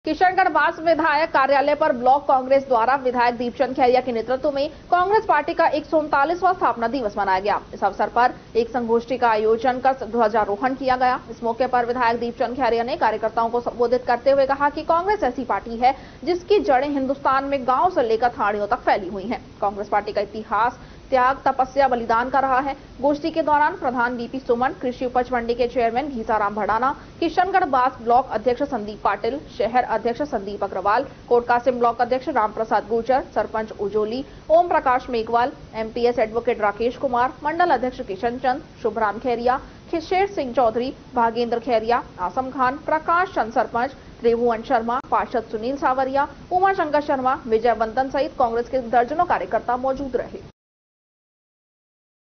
किशनगढ़ बास विधायक कार्यालय पर ब्लॉक कांग्रेस द्वारा विधायक दीपचंद खैरिया के नेतृत्व में कांग्रेस पार्टी का 139वां स्थापना दिवस मनाया गया। इस अवसर पर एक संगोष्ठी का आयोजन कर ध्वजारोहण किया गया। इस मौके पर विधायक दीपचंद खैरिया ने कार्यकर्ताओं को संबोधित करते हुए कहा कि कांग्रेस ऐसी पार्टी है जिसकी जड़ें हिंदुस्तान में गाँव से लेकर थानियों तक फैली हुई है। कांग्रेस पार्टी का इतिहास त्याग, तपस्या, बलिदान का रहा है। गोष्ठी के दौरान प्रधान बीपी सुमन, कृषि उपज मंडी के चेयरमैन घीसाराम भड़ाना, किशनगढ़ बास ब्लॉक अध्यक्ष संदीप पाटिल, शहर अध्यक्ष संदीप अग्रवाल, कोटकासिम ब्लॉक अध्यक्ष रामप्रसाद गुर्जर, सरपंच उजोली, ओम प्रकाश मेघवाल, एमपीएस एडवोकेट राकेश कुमार, मंडल अध्यक्ष किशन चंद, शुभराम खैरिया, शेर सिंह चौधरी, भागेंद्र खैरिया, आसम खान, प्रकाश चंद सरपंच, त्रिभुवन शर्मा, पार्षद सुनील सावरिया, उमा शंकर शर्मा, विजय बंतन सहित कांग्रेस के दर्जनों कार्यकर्ता मौजूद रहे।